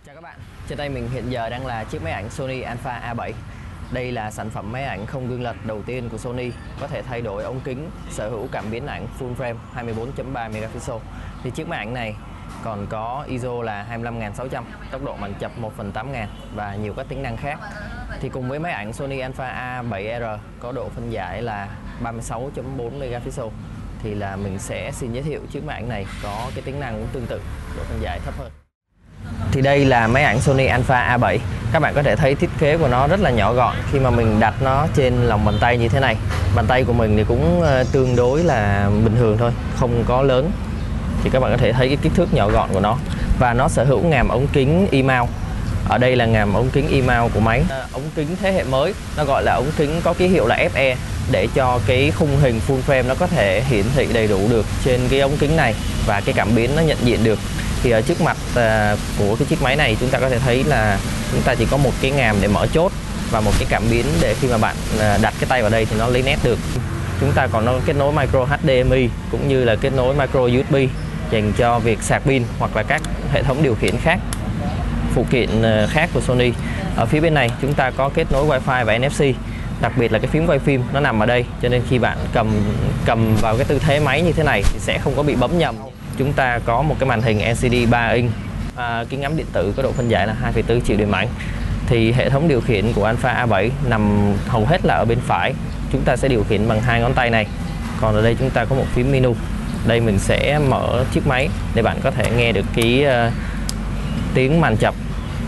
Chào các bạn, trên tay mình hiện giờ đang là chiếc máy ảnh Sony Alpha A7. Đây là sản phẩm máy ảnh không gương lật đầu tiên của Sony, có thể thay đổi ống kính, sở hữu cảm biến ảnh full frame 24.3 megapixel. Thì chiếc máy ảnh này còn có ISO là 25600, tốc độ màn chập 1/8000 và nhiều các tính năng khác. Thì cùng với máy ảnh Sony Alpha A7R có độ phân giải là 36.4 megapixel thì là mình sẽ xin giới thiệu chiếc máy ảnh này có cái tính năng cũng tương tự, độ phân giải thấp hơn. Thì đây là máy ảnh Sony Alpha A7. Các bạn có thể thấy thiết kế của nó rất là nhỏ gọn khi mà mình đặt nó trên lòng bàn tay như thế này. Bàn tay của mình thì cũng tương đối là bình thường thôi, không có lớn. Thì các bạn có thể thấy cái kích thước nhỏ gọn của nó. Và nó sở hữu ngàm ống kính E-mount. Ở đây là ngàm ống kính E-mount của máy. Ống kính thế hệ mới, nó gọi là ống kính có ký hiệu là FE, để cho cái khung hình full frame nó có thể hiển thị đầy đủ được trên cái ống kính này và cái cảm biến nó nhận diện được. Thì ở trước mặt của cái chiếc máy này chúng ta có thể thấy là chúng ta chỉ có một cái ngàm để mở chốt và một cái cảm biến để khi mà bạn đặt cái tay vào đây thì nó lấy nét được. Chúng ta còn có kết nối micro HDMI cũng như là kết nối micro USB dành cho việc sạc pin hoặc là các hệ thống điều khiển khác, phụ kiện khác của Sony. Ở phía bên này chúng ta có kết nối Wi-Fi và NFC. Đặc biệt là cái phím quay phim nó nằm ở đây, cho nên khi bạn cầm vào cái tư thế máy như thế này thì sẽ không có bị bấm nhầm. Chúng ta có một cái màn hình LCD 3 inch, kính ngắm điện tử có độ phân giải là 2,4 triệu điểm ảnh. Thì hệ thống điều khiển của Alpha A7 nằm hầu hết là ở bên phải. Chúng ta sẽ điều khiển bằng 2 ngón tay này. Còn ở đây chúng ta có một phím menu. Đây mình sẽ mở chiếc máy để bạn có thể nghe được cái tiếng màn chập.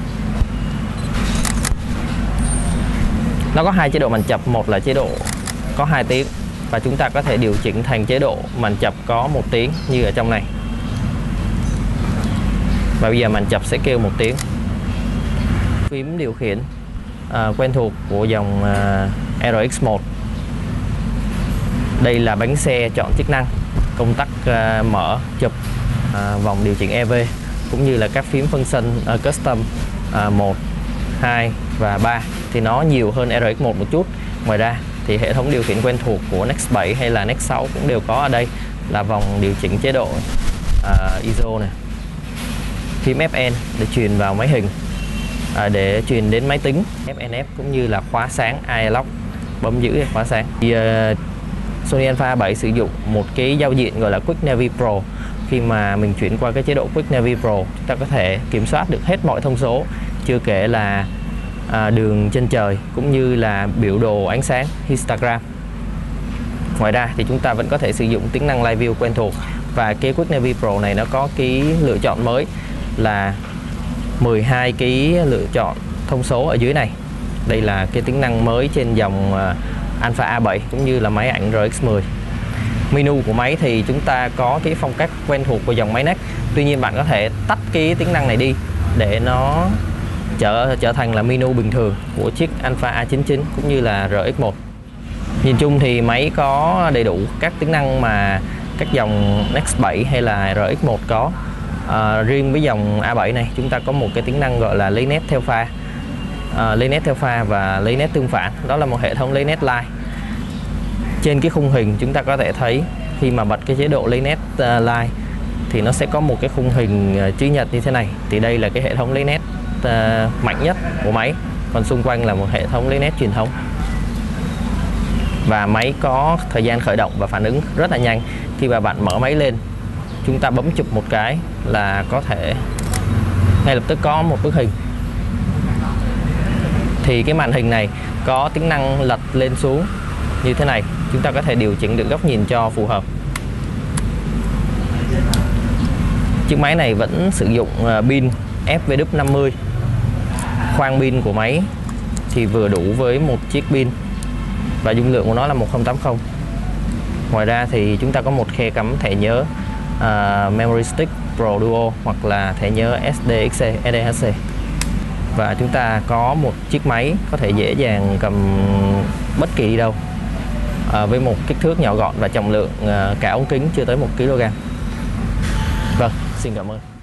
Nó có 2 chế độ màn chập, một là chế độ có 2 tiếng và chúng ta có thể điều chỉnh thành chế độ màn chập có 1 tiếng như ở trong này. Và bây giờ màn chập sẽ kêu 1 tiếng. Phím điều khiển quen thuộc của dòng RX1. Đây là bánh xe chọn chức năng, công tắc mở, chụp, vòng điều chỉnh EV cũng như là các phím function custom 1, 2 và 3 thì nó nhiều hơn RX1 một chút. Ngoài ra thì hệ thống điều khiển quen thuộc của Nex 7 hay là Nex 6 cũng đều có ở đây, là vòng điều chỉnh chế độ ISO này, phím Fn để truyền vào máy hình, để truyền đến máy tính, FNF cũng như là khóa sáng iLock, bấm giữ để khóa sáng. Thì Sony Alpha 7 sử dụng một cái giao diện gọi là Quick Navy Pro. Khi mà mình chuyển qua cái chế độ Quick Navy Pro, chúng ta có thể kiểm soát được hết mọi thông số, chưa kể là đường trên trời cũng như là biểu đồ ánh sáng histogram. Ngoài ra thì chúng ta vẫn có thể sử dụng tính năng Live View quen thuộc, và cái Quick Navy Pro này nó có cái lựa chọn mới là 12 cái lựa chọn thông số ở dưới này. Đây là cái tính năng mới trên dòng Alpha A7 cũng như là máy ảnh RX10. Menu của máy thì chúng ta có cái phong cách quen thuộc của dòng máy NEC. Tuy nhiên bạn có thể tắt cái tính năng này đi để nó trở thành là menu bình thường của chiếc Alpha A99 cũng như là RX1. Nhìn chung thì máy có đầy đủ các tính năng mà các dòng Nex 7 hay là RX1 có. Riêng với dòng A7 này chúng ta có một cái tính năng gọi là lấy nét theo pha. Lấy nét theo pha và lấy nét tương phản, đó là một hệ thống lấy nét live. Trên cái khung hình chúng ta có thể thấy khi mà bật cái chế độ lấy nét live thì nó sẽ có một cái khung hình chữ nhật như thế này. Thì đây là cái hệ thống lấy nét mạnh nhất của máy, còn xung quanh là một hệ thống lấy nét truyền thống. Và máy có thời gian khởi động và phản ứng rất là nhanh. Khi mà bạn mở máy lên, chúng ta bấm chụp một cái là có thể ngay lập tức có một bức hình. Thì cái màn hình này có tính năng lật lên xuống như thế này, chúng ta có thể điều chỉnh được góc nhìn cho phù hợp. Chiếc máy này vẫn sử dụng pin FW50. Khoang pin của máy thì vừa đủ với một chiếc pin và dung lượng của nó là 1080. Ngoài ra thì chúng ta có một khe cắm thẻ nhớ Memory Stick Pro Duo hoặc là thẻ nhớ SDXC, SDHC. Và chúng ta có một chiếc máy có thể dễ dàng cầm bất kỳ đi đâu, với một kích thước nhỏ gọn và trọng lượng cả ống kính chưa tới 1 kg. Vâng, xin cảm ơn.